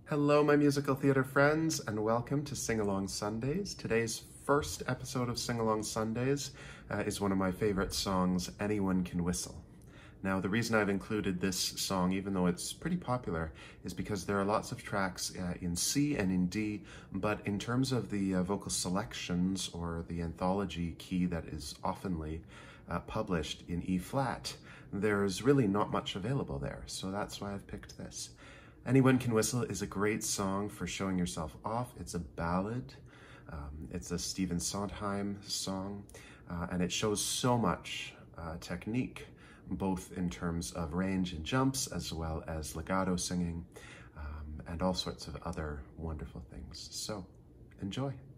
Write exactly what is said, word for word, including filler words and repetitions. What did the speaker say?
Hello, my musical theater friends, and welcome to Sing Along Sundays. Today's first episode of Sing Along Sundays uh, is one of my favorite songs, Anyone Can Whistle. Now, the reason I've included this song, even though it's pretty popular, is because there are lots of tracks uh, in C and in D, but in terms of the uh, vocal selections or the anthology key that is oftenly uh, published in E flat, there's really not much available there, so that's why I've picked this. Anyone Can Whistle is a great song for showing yourself off. It's a ballad. Um, it's a Stephen Sondheim song, uh, and it shows so much uh, technique, both in terms of range and jumps, as well as legato singing, um, and all sorts of other wonderful things. So, enjoy.